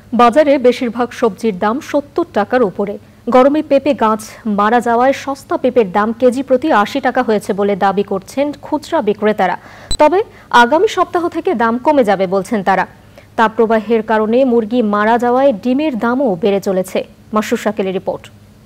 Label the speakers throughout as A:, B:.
A: বাজারে বেশিরভাগ সবজির দাম ৭০ টাকার উপরে। গরমে পেঁপে গাছ মারা যাওয়ায় সস্তা পেঁপের দাম কেজি প্রতি ৮০ টাকা হয়েছে বলে দাবি করছেন খুচরা বিক্রেতারা। তবে আগামী সপ্তাহ থেকে দাম কমে যাবে বলছেন তারা। তাপপ্রবাহের কারণে মুরগি মারা যাওয়ায় ডিমের দামও বেড়ে চলেছে। মাসুর শাকিলের রিপোর্ট।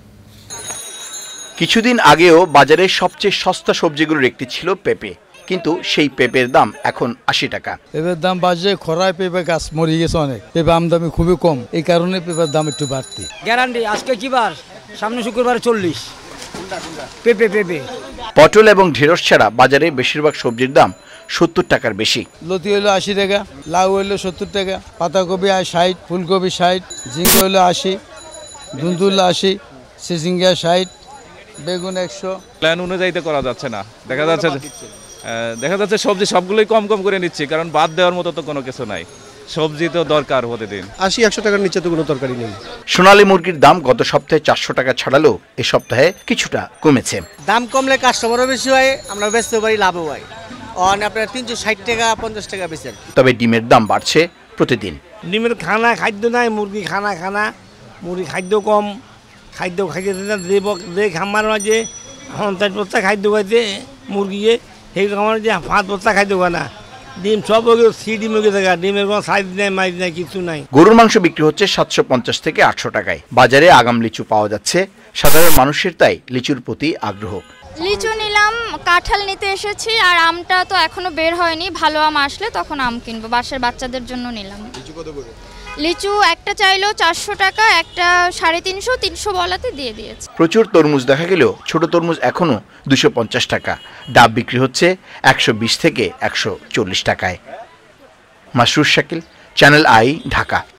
B: কিছুদিন আগেও বাজারের সবচেয়ে সস্তা সবজিগুলোর একটি ছিল পেঁপে, কিন্তু সেই পেঁপের দাম এখন ৮০ টাকা।
C: পেঁপের দাম বাড়ছে, খরায় পেঁপে গাছ মরে গেছে অনেক, পেঁপে আমদানি খুবই কম, এই কারণে পেঁপের দাম একটু বাড়তি।
D: গ্যারান্টি আজকে কি বার? সামনে শুক্রবার 40 পেঁপে।
B: পটল এবং ঢেঁড়স ছাড়া বাজারে বেশিরভাগ সবজির দাম ৭০ টাকার বেশি।
C: লতি হইলো ৮০ টাকা, লাউ হইলো ৭০ টাকা, পাতাকপি ৬০, ফুলকপি ৬০, ঝিঙ্গা হইলো ৮০, ধুন্দুল ৮০, সিজিঙ্গা ৬০, বেগুন ১০০।
E: প্ল্যান অনুযায়ী তো করা যাচ্ছে না। দেখা যাচ্ছে সবজি সবগুলোই কম কম করে নিচ্ছি, কারণ বাদ দেওয়ার মতো তো কোনো কিছু নাই। সবজি তো দরকার প্রতিদিন।
F: ৮০-১০০ টাকার নিচে তো কোনো তরকারি নেই।
B: সোনালী মুরগির দাম গত সপ্তাহে ৪০০ টাকা ছাড়ালেও এ সপ্তাহে কিছুটা কমেছে।
D: দাম কমলে কাস্টমারও বেশি হয়, আমরা বেচতে পারি, লাভও হয়। আপনার ৩৬০ টাকা ৫০ টাকা বেচেন।
B: তবে ডিমের দাম বাড়ছে প্রতিদিন।
D: ডিমের খাদ্য নাই, মুরগি খানা মুরগি খাদ্য কম, খাদ্য খাইতে যে খামার মাঝে ৫০ বস্তা খাদ্য খাইতে মুরগিয়ে, সেই খামার যে ৫ বস্তা খাদ্য খায় না। ডিম সব ডিম হয়ে থাকে, ডিমের কোনো সাইজ নাই, মাইজ নাই, কিছু নাই।
B: গরুর মাংস বিক্রি হচ্ছে ৭৫০ থেকে ৮০০ টাকায়। বাজারে আগাম লিচু পাওয়া যাচ্ছে, সাধারণ মানুষের তাই লিচুর প্রতি আগ্রহ।
G: লিচু নিলাম, কাঁঠাল নিতে এসেছি, আর আমটা তো এখনো বের হয়নি, ভালো আম আসলে তখন আম কিনবো, বাসার বাচ্চাদের জন্য নিলাম। লিচু একটা চাইলো ৪০০ টাকা, একটা ৩৫০, ৩০০ বলাতে দিয়ে দিয়েছে।
B: প্রচুর তরমুজ দেখা গেলেও ছোট তরমুজ এখনো ২৫০ টাকা। ডাব বিক্রি হচ্ছে ১২০ থেকে ১৪০ টাকায়। Masroor Shakil, channel I, Dhaka.